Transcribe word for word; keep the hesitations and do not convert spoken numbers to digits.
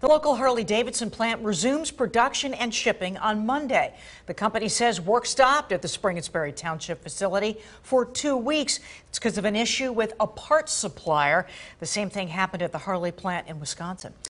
The local Harley-Davidson plant resumes production and shipping on Monday. The company says work stopped at the Spring-Sperry Township facility for two weeks. It's because of an issue with a parts supplier. The same thing happened at the Harley plant in Wisconsin.